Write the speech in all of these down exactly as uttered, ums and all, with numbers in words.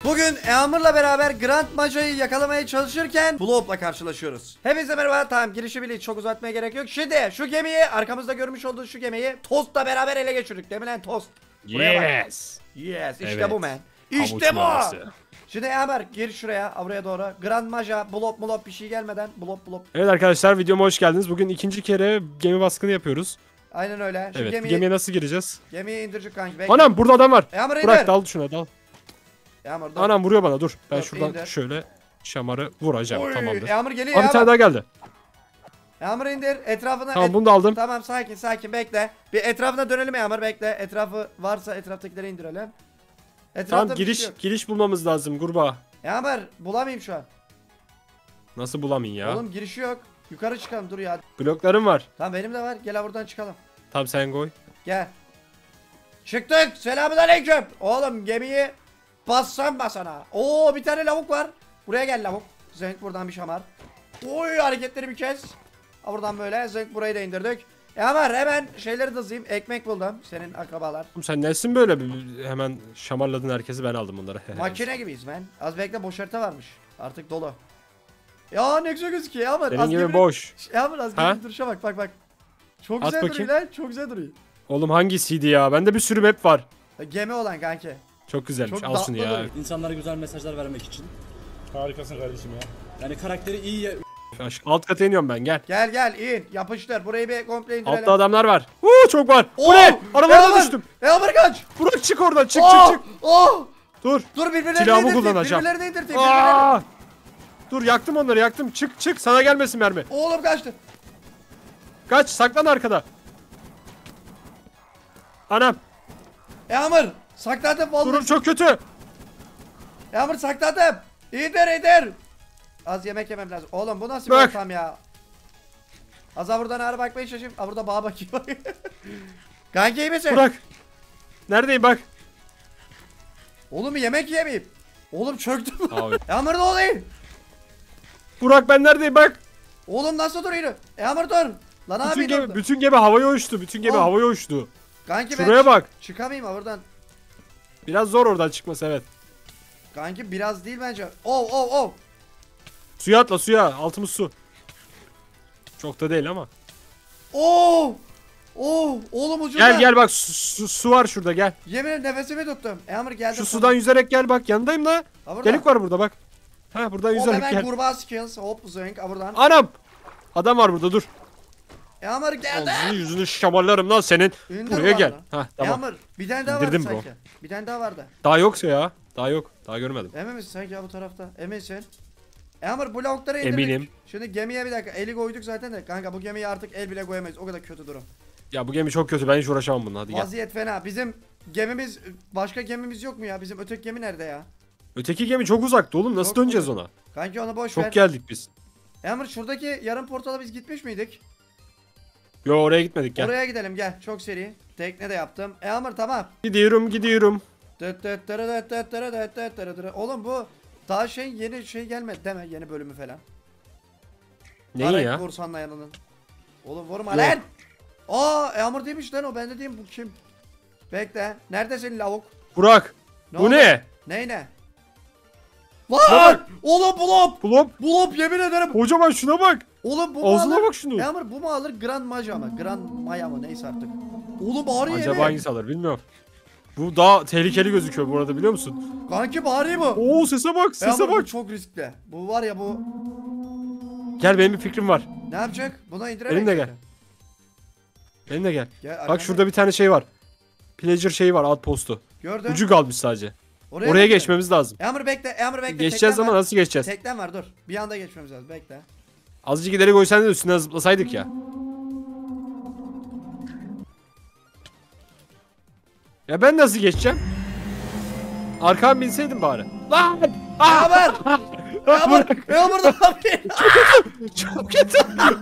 Bugün Eamur'la beraber Grand Maja'yı yakalamaya çalışırken Bloop'la karşılaşıyoruz. Hepinize merhaba. Tamam, girişi bile çok uzatmaya gerek yok. Şimdi şu gemiyi, arkamızda görmüş olduğunuz şu gemiyi Toast'la beraber ele geçirdik. Değil mi lan Toast? Buraya Yes. bak. Yes. İşte Evet. bu man. İşte bu. Şimdi Eamur gir şuraya, buraya doğru. Grand Maja, Bloop Bloop bir şey gelmeden. Bloop Bloop. Evet arkadaşlar, videoma hoş geldiniz. Bugün ikinci kere gemi baskını yapıyoruz. Aynen öyle. Şu Evet, gemiyi, gemiye nasıl gireceğiz? gemiyi indirecek kanki. Bekle. Anam, burada adam var. Eamur indir. Bırak, dal şuna, dal. Eamur dur. Anam vuruyor bana, dur. Ben Dur, şuradan indir. şöyle şamarı vuracağım. Oy, Tamamdır. Eamur geliyor. Aa, bir tane daha geldi. Eamur indir. Etrafına. Tamam, et- bunu da aldım. Tamam, sakin sakin bekle. Bir etrafına dönelim Eamur, bekle. Etrafı varsa etraftakileri indirelim. Etrafta Tamam, bir şey giriş yok. giriş bulmamız lazım kurbağa. Eamur bulamayayım şu an. Nasıl bulamayın ya? Oğlum girişi yok. Yukarı çıkalım, dur ya. Bloklarım var. Tamam, benim de var. Gel buradan çıkalım. Tamam, sen koy. Gel. Çıktık. Selamünaleyküm. Oğlum gemiyi bassam basana. Oo, bir tane lavuk var. Buraya gel lavuk. Zenk buradan bir şamar. Oy, hareketleri bir kez. Ha, buradan böyle Zenk burayı da indirdik. E ama hemen şeyleri de hızlayayım. Ekmek buldum. Senin akrabalar. Oğlum sen nesin böyle? Bir- Hemen şamarladın herkesi, ben aldım bunları. Makine gibiyiz ben. Az bekle, boş harita varmış. Artık dolu. Ya ne güzel gözüküyor ya ama. Benim gibi boş. Ya ama az Ha? geminin duruşa bak bak bak. Çok At güzel bakayım. duruyor lan. Çok güzel duruyor. Oğlum hangisiydi ya? Bende bir sürü map var. Ya, gemi olan kanki. Çok güzelmiş. Çok Al şunu tatlı ya. duruyor. İnsanlara güzel mesajlar vermek için. Harikasın kardeşim ya. Yani karakteri iyi ya- Aşk- Alt kata iniyorum ben, gel. Gel gel in. Yapıştır. Burayı bir komple indirelim. Altta adamlar var. Uuu, çok var. Bu Oo! ne? Aralarına Eamur! düştüm. Eamur kaç. Burak çık oradan, çık Oh! çık çık. Oh! Dur. Dur, birbirlerini Silahımı indirteyim. kullanacağım. Birbirlerini indirteyim. Birbirlerini. Aa! Dur, yaktım onları, yaktım. Çık çık, sana gelmesin mermi. Oğlum kaçtı. Kaç, saklan arkada. Anam, Eamur sakladım vallahi. durum çok kötü. Eamur sakladım. İndir indir. Az yemek yemem lazım. Oğlum bu nasıl bir Bak. ortam ya? Az ha buradan ağrı bakmaya çalışayım. Ha burada bağa bakayım. Kanki iyi misin? Burak. Neredeyim bak. Oğlum yemek yemeyeyim. Oğlum çöktüm. Abi. Eamur ne oluyor? Burak, ben neredeyim bak. Oğlum nasıl duruyor? Eamur dur. Lan Bütün abi gemi, dur. bütün gemi havaya uçtu. Bütün gemi Oh. havaya uçtu. Kanki ben Şuraya çık- bak. Çıkamayayım ha buradan. Biraz zor oradan çıkması, evet. Kanki biraz değil bence. Oh oh oh. Suya atla, suya. Altımız su. Çok da değil ama. Oh. Oh. Oğlum ucunda. Gel gel bak, su, su, su var şurada, gel. Yemin ederim nefesimi tuttum. Eamur geldi. Şu sudan yüzerek gel bak, yanındayım da. Ha burada. Delik var burada bak. Ha, buradan Hop yüzerek hemen gel. kurbağa skills. Hop zönk. Ha buradan. Anam. Adam var burada, dur. Eamur geldi. Ağzını yüzünü şamarlarım lan senin. İndir Buraya bu gel. arada. Ha, tamam. Eamur bir tane daha İndirdim vardı bro. sanki. Bir tane daha vardı. Daha yoksa ya. Daha yok. Daha görmedim. Emin misin sanki ya bu tarafta? Eminsin. Eamur bu lavukları indirdik. Eminim. Şimdi gemiye bir dakika. Eli koyduk zaten de. Kanka bu gemiye artık el bile koyamayız. O kadar kötü durum. Ya bu gemi çok kötü. Ben hiç uğraşamam bununla. Hadi gel. Vaziyet fena. Bizim gemimiz, başka gemimiz yok mu ya? Bizim öteki gemi nerede ya? Öteki gemi çok uzakta oğlum. Nasıl Çok döneceğiz uzak. ona? Kanki onu boş Çok ver. geldik biz. Eamur şuradaki yarım portala biz gitmiş miydik? Yo, oraya gitmedik, gel. Oraya gidelim gel. Çok seri. Tekne de yaptım. Eamur tamam. Gidiyorum gidiyorum. Tıt tıt tırı tıt tıt tırı tıt tıt tırı tırı. Oğlum bu daha şey yeni şey gelmedi deme, yeni bölümü falan. Neyi Arayıp ya? Vursanla yanının. Oğlum vurma Yok. lan. Aa Eamur değilmiş lan o, ben de diyeyim bu kim? Bekle. Nerede senin lavuk? Burak. Ne bu oldu? ne? Ney ne? Şuna Lan! bak. Oğlum bulop! Bulop. Bulop yemin ederim. Kocaman, şuna bak. Oğlum bu mu Ağzına alır? bak şunu. Eamur bu mu alır? Grand Maja mı? Grand Maya mı? Neyse artık. Oğlum bari Acaba yeme. hangisi alır bilmiyorum. Bu daha tehlikeli gözüküyor bu arada, biliyor musun? Kanki bari bu. Oo, sese bak, sese Eamur bu bak. çok riskli. Bu var ya bu. Gel, benim bir fikrim var. Ne yapacak? Buna indirerek. Benimle gel. mi? Benimle gel. Gel Bak arkana. şurada bir tane şey var. Pleasure şeyi var, outpost'u. Gördün. Ucu kalmış sadece. Oraya, Oraya mı geçmemiz lazım. Eamur bekle. Eamur bekle. Geçeceğiz teknem ama var. nasıl geçeceğiz? Teknem var dur. Bir anda geçmemiz lazım. Bekle. Azıcık ileri koysan da üstüne zıplasaydık ya. Ya ben nasıl geçeceğim? Arkama binseydim bari. Lan! Ah! Eamur! Eamur! Eamur da yapıyor. Çok kötü.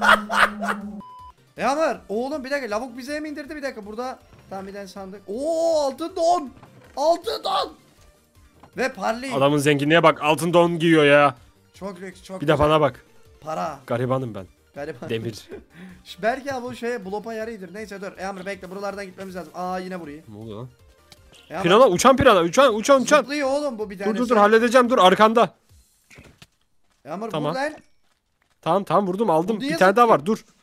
Eamur! Oğlum bir dakika. Lavuk bize mi indirdi? Bir dakika. Burada tam bir tane sandık. Oo altın don! Altın don! Ve parlayın. Adamın zenginliğe bak, altın don giyiyor ya. Çok lüks, çok Bir de güzel. bana bak. Para. Garibanım ben. Gariban. Demir. Belki ya bu şeye blopa yarıydır. Neyse dur. Eamur bekle. Buralardan gitmemiz lazım. Aa yine burayı. Ne oluyor lan? Yağmur, Pirana uçan pirana uçan uçan uçan. zıplıyor oğlum bu bir tanesi. Dur dur dur halledeceğim dur arkanda. Yağmur Tamam. vur lan. Tamam tamam vurdum aldım. Bu niye Bir tane daha zıplıyor? var dur.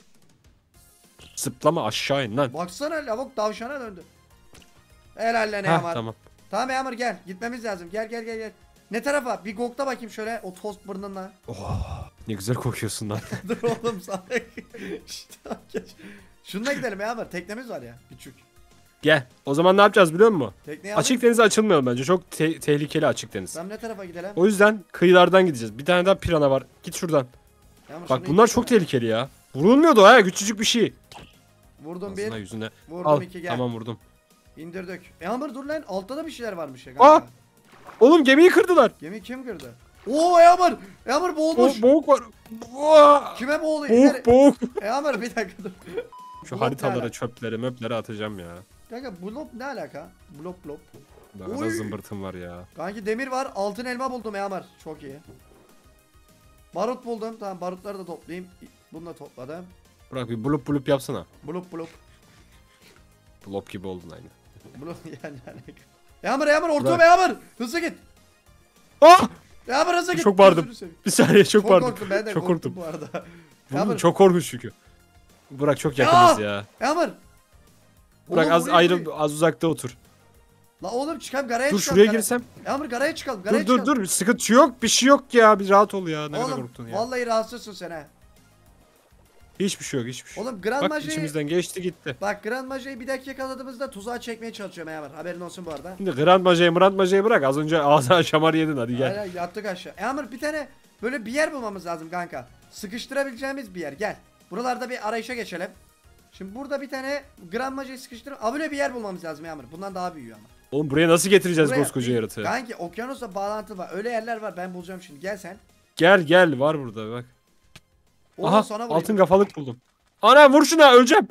Zıplama aşağı in lan. Baksana lavuk tavşana döndü. Helal lan Heh, Yağmur. tamam. Tamam Yağmur gel. Gitmemiz lazım. Gel gel gel gel. Ne tarafa? Bir gokla bakayım şöyle o tost burnunla. Ne güzel kokuyorsun lan. Dur oğlum sana. İşte geç. Şununla gidelim Yağmur. Teknemiz var ya. Küçük. Gel. O zaman ne yapacağız biliyor musun? Tekneyi Açık denize açılmayalım bence. Çok te- tehlikeli açık deniz. Tamam ne tarafa gidelim? O yüzden kıyılardan gideceğiz. Bir tane daha pirana var. Git şuradan. Yağmur, Bak şunu bunlar indirsene. çok tehlikeli ya. Vurulmuyordu ha küçücük bir şey. Vurdum Ağzına bir. yüzüne. Vurdum Al iki gel. tamam vurdum. İndirdik. Yağmur dur lan. Altta da bir şeyler varmış ya. Aa! Kanka. Oğlum gemiyi kırdılar. Gemi kim kırdı? Oo Yağmur. Yağmur boğulmuş. Bo boğuk var. Boğa! Kime boğuluyor? Boğuk İleri- boğuk. Yağmur bir dakika dur. Şu Blok haritalara ne alaka? çöpleri möpleri atacağım ya. Kanka blop ne alaka? Blop blop. Ne kadar Oy! zımbırtım var ya. Kanki demir var. Altın elma buldum Yağmur. Çok iyi. Barut buldum. Tamam barutları da toplayayım. Bunu da topladım. Bırak bir bulup bulup yapsana. Blop blop. Blop gibi oldun aynı. Blop yani alaka. Yağmur Yağmur ortama Bırak. Yağmur. Hızlı git. Ah! Yağmur hızlı git. Çok bağırdım. Gözünü seveyim. Bir saniye çok, Çok pardon. korktum ben de Çok korktum korktum. bu arada. Vurdum, Yağmur. çok korkunç çünkü. Burak çok yakınız ya. Yağmur. Burak Oğlum az buraya ayrı buraya- az uzakta otur. La oğlum çıkalım garaya Dur çıkalım. şuraya garaya- girsem. Yağmur garaya çıkalım. Garaya Dur dur çıkalım. dur sıkıntı yok bir şey yok ya bir rahat ol ya ne kadar Oğlum korktun ya. vallahi rahatsızsın sen ha. Hiçbir şey yok hiçbir şey. yok. Oğlum Grand Bak Maja'yı içimizden geçti gitti. bak Grand Maja'yı bir dakika yakaladığımızda tuzağa çekmeye çalışıyorum Yağmur. Haberin olsun bu arada. Şimdi Grand Maja'yı Grand Maja'yı bırak az önce ağzına şamar yedin hadi gel. Hala yattık aşağı. Yağmur bir tane böyle bir yer bulmamız lazım kanka. Sıkıştırabileceğimiz bir yer. Gel. Buralarda bir arayışa geçelim. Şimdi burada bir tane Grand Maja'yı sıkıştırıp a böyle bir yer bulmamız lazım Yağmur. Bundan daha büyüyor ama. Oğlum buraya nasıl getireceğiz Buraya- koskoca yaratığı? Kanki okyanusla bağlantı var. Öyle yerler var. Ben bulacağım şimdi. Gel sen. Gel gel var burada bak. Oğlum Aha sana vurayım. altın kafalık buldum. Ana vur şuna öleceğim.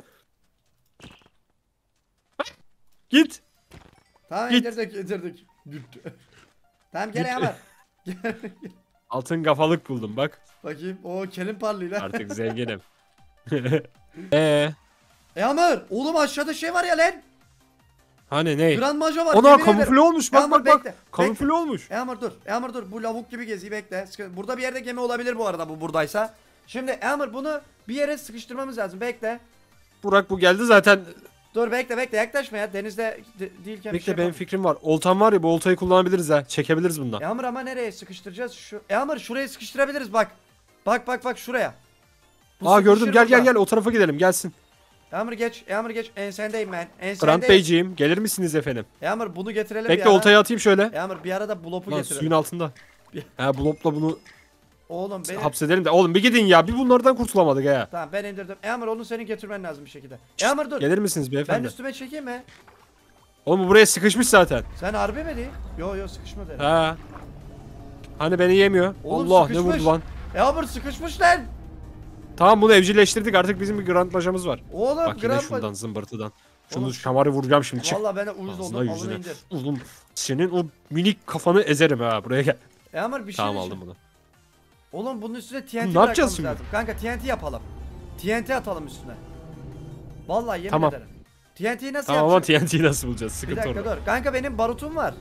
Git. Tamam Git. indirdik indirdik. Gitti. Tamam gel Git. Yağmur. Gel. Altın kafalık buldum bak. Bakayım. O kelin parlıyla. Artık zenginim. Eee Yağmur. Oğlum aşağıda şey var ya lan. hani ne? Grand Maja var. Ona yemin kamufle ederim. olmuş bak Yağmur, bak bak. bekle, Kamufle olmuş. Yağmur dur. Yağmur dur. Bu lavuk gibi geziyi bekle. Sıkı- Burada bir yerde gemi olabilir bu arada bu buradaysa. Şimdi Yağmur bunu bir yere sıkıştırmamız lazım. Bekle. Burak bu geldi zaten. Dur bekle bekle yaklaşma ya. Denizde de- değilken bir Bekle şey benim yapalım. fikrim var. Oltam var ya bu oltayı kullanabiliriz ha. Çekebiliriz bundan. Yağmur ama nereye sıkıştıracağız? Şu Yağmur şuraya sıkıştırabiliriz bak. Bak bak bak şuraya. Bu Aa gördüm sıkışır gel gel burada. gel o tarafa gidelim gelsin. Yağmur geç. Yağmur geç. Ensendeyim ben. Grant Ensendeyim. Beyciğim gelir misiniz efendim? Yağmur bunu getirelim bir Bekle ara. oltayı atayım şöyle. Yağmur bir ara da blopu Lan getirelim. suyun altında. Ha blopla bunu Oğlum benim. hapsedelim de. Oğlum bir gidin ya bir bunlardan kurtulamadık ha. Tamam ben indirdim. Yağmur onu senin getirmen lazım bir şekilde. Yağmur dur. Gelir misiniz Ben beyefendi? üstüme çekeyim mi? Oğlum bu buraya sıkışmış zaten. Sen harbi mi değil? Yo yo sıkışmadı. herhalde. Ha. Hani beni yemiyor. Oğlum Allah sıkışmış. ne vurdu lan. Yağmur sıkışmış lan. Tamam bunu evcilleştirdik artık bizim bir Grand Maja'mız var. Oğlum Bak yine gram şundan zımbırtıdan. Şunu Oğlum- şamarı vuracağım şimdi çık. Valla ben de uyuz Ağzına oldum. Alını yüzüne. indir. Oğlum senin o minik kafanı ezerim ha buraya gel. Yağmur bir şey Tamam diyeceğim. aldım bunu. Oğlum bunun üstüne T N T Ne bırakmamız yapacağız şimdi? lazım. Kanka T N T yapalım. T N T atalım üstüne. Vallahi yemin Tamam. ederim. T N T'yi nasıl Tamam ama yapacağız? T N T'yi nasıl bulacağız? Bir Sıkıntı dakika orada. dur. Kanka benim barutum var.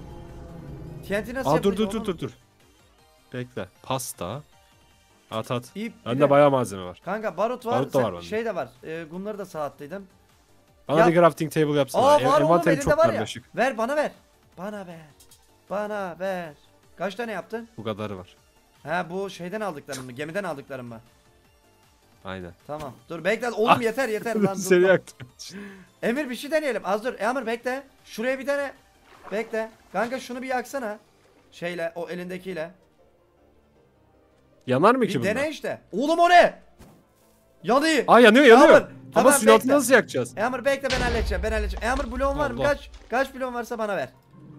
T N T nasıl Aa dur yapılıyor dur dur oğlum? dur dur. Bekle. Pasta. At at. İp, bir Bende de- bayağı malzeme var. Kanka barut var. Barut da sen- var bende. şey de var. E, bunları da saatteydim. Bana Ya- bir crafting table yapsana. Aa En- var oğlum envanterim elinde çok var ya. karmaşık. Ver bana ver. Bana ver. Bana ver. Kaç tane yaptın? Bu kadarı var. Ha bu şeyden aldıklarım mı? Gemiden aldıklarım mı? Aynen. Tamam. Dur bekle. Oğlum Ah. yeter yeter lan. dur Seni lan. yaktım. Emir bir şey deneyelim. Az dur. Emir bekle. Şuraya bir tane. Bekle. Kanka şunu bir yaksana. Şeyle o elindekiyle. Yanar mı ki Bir bunlar? dene işte. Oğlum o ne? Yanıyor. Aa yanıyor yanıyor. Yağmur, Ama tamam, suyun altında bekle. nasıl yakacağız? Emir bekle ben halledeceğim. Ben halledeceğim. Emir bloğun var mı? Allah. Kaç? Kaç bloğun varsa bana ver.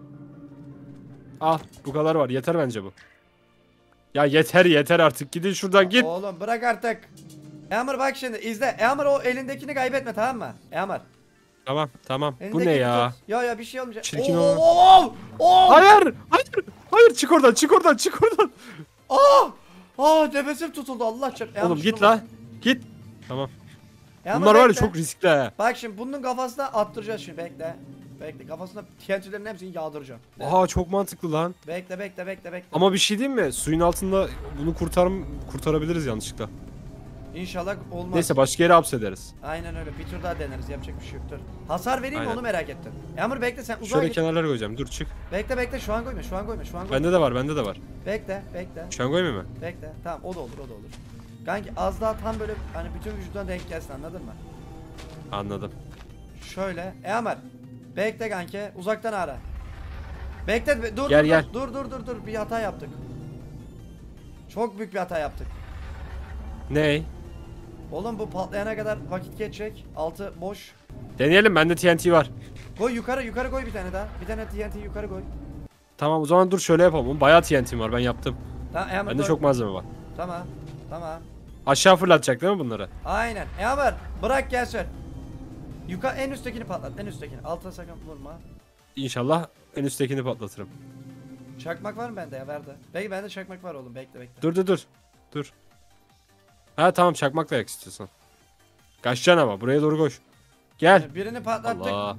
Al bu kadar var yeter bence bu. Ya yeter yeter artık gidin şuradan git. Oğlum bırak artık. Emir bak şimdi izle. Emir o elindekini kaybetme tamam mı? Emir. Tamam tamam. Bu ne Elindekini ya? tut. Yo yo bir şey olmayacak. Çirkin Oo, olan. oo, oo. Hayır! Hayır! Hayır çık oradan çık oradan çık oradan. Aa! Aa nefesim tutuldu Allah çarp. Oğlum git la. Git. Tamam. Emir Bunlar var ya bekle. çok riskli ha. Bak şimdi bunun kafasına attıracağız şimdi bekle. Bekle kafasına T N T'lerin hepsini yağdıracağım. Aha çok mantıklı lan. Bekle bekle bekle bekle. Ama bir şey diyeyim mi? Suyun altında bunu kurtar kurtarabiliriz yanlışlıkla. İnşallah olmaz. Neyse başka yere hapsederiz. Aynen öyle. Bir tur daha deneriz. Yapacak bir şey yoktur. Hasar vereyim mi Aynen. onu merak ettim. Yağmur bekle sen uzağa Şöyle git. kenarlara koyacağım. Dur çık. Bekle bekle şu an koyma şu an koyma şu an koyma. Bende de var, bende de var. Bekle bekle Şu an koymayayım mı? bekle. Tamam o da olur o da olur. Kanki az daha tam böyle hani bütün vücuduna denk gelsin anladın mı? Anladım. Şöyle. Eamar. Bekle kanki. Uzaktan ara. Bekle. be- Dur Gel, dur, gel. dur dur dur dur. Bir hata yaptık. Çok büyük bir hata yaptık. Ney? Oğlum bu patlayana kadar vakit geçecek. Altı boş. Deneyelim, bende T N T var. Koy yukarı yukarı koy bir tane daha. Bir tane T N T yukarı koy. Tamam o zaman dur şöyle yapalım. Oğlum, bayağı T N T'm var, ben yaptım. Tamam Eamar Bende koy. çok malzeme var. Tamam. Tamam. Aşağı fırlatacak değil mi bunları? Aynen. Eamar bırak gelsin. Yukarı en üsttekini patlat. En üsttekini. Altına sakın vurma. İnşallah en üsttekini patlatırım. Çakmak var mı bende ya? Verdi. Belki bende çakmak var oğlum. Bekle bekle. Dur dur dur. Dur. Ha tamam çakmak da yak istiyorsan. Kaçacaksın ama buraya doğru koş. Gel. Birini patlattık. Allah.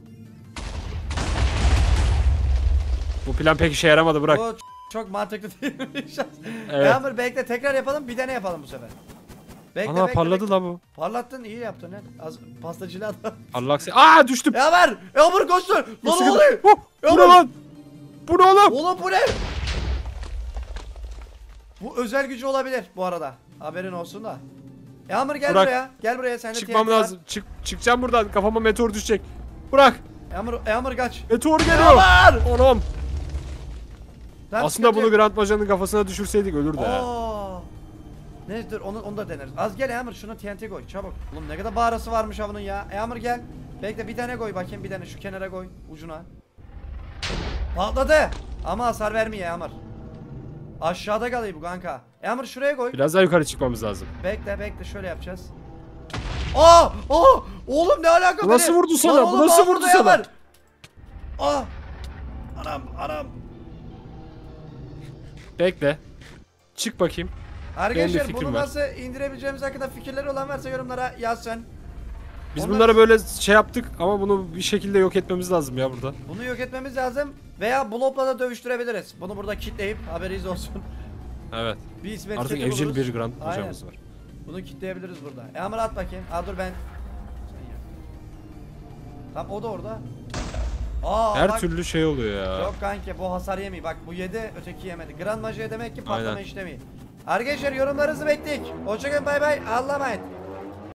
Bu plan pek işe yaramadı, bırak. Bu ç- çok mantıklı değilmiş. Evet. Yağmur bekle tekrar yapalım. Bir tane yapalım bu sefer. Bekle Ana bekle. parladı bekle. la bu. Parlattın iyi yaptın lan. Az pastacılığa da. Allah se- Aa düştüm. Yağmur! Yağmur koştu! Lan ne Sıkıntı- oluyor? Oh, bu ne Yağmur! lan? Bu ne oğlum? Oğlum bu ne? Bu özel gücü olabilir bu arada. Haberin olsun da. Yağmur gel Bırak. buraya. Gel buraya sen de Çıkmam T N T var. lazım. Çık çıkacağım buradan. Kafama meteor düşecek. Bırak. Yağmur, Yağmur kaç. Meteor geliyor. Yağmur! Oğlum. Tamam, Aslında sıkıntı bunu yok. Grand Maja'nın kafasına düşürseydik ölürdü ha. Aa. Neyse dur onu, onu da deneriz. Az gel Yağmur şuna T N T koy çabuk. Oğlum ne kadar bağırası varmış ha bunun ya. Yağmur gel. Bekle bir tane koy bakayım bir tane şu kenara koy ucuna. Patladı. Ama hasar vermiyor Yağmur. Aşağıda kalıyor bu kanka. Yağmur şuraya koy. Biraz daha yukarı çıkmamız lazım. Bekle bekle şöyle yapacağız. Aa! Aa! Oğlum ne alaka Bu nasıl beni? vurdu sana? Lan Bu oğlum, nasıl bana vurdu sana? Yağmur. Aa! Anam anam. Bekle. Çık bakayım. Arkadaşlar fikrim bunu var. nasıl indirebileceğimiz hakkında fikirleri olan varsa yorumlara yazsın. Biz Ondan- bunlara böyle şey yaptık ama bunu bir şekilde yok etmemiz lazım ya burada. Bunu yok etmemiz lazım veya blopla da dövüştürebiliriz. Bunu burada kitleyip haberiniz olsun. Evet. Bir ismet Artık kiti evcil buluruz. bir Grand Aynen. Maja'mız var. Bunu kitleyebiliriz burada. E Amr at bakayım. Aa dur ben. Sen yap. Tamam o da orada. Aa Her bak. türlü şey oluyor ya. Yok kanki bu hasar yemiyor. Bak bu yedi öteki yemedi. Grand Magia demek ki patlama Aynen. işlemi. Arkadaşlar yorumlarınızı bekledik. Hoşçakalın bay bay. Allah'a emanet.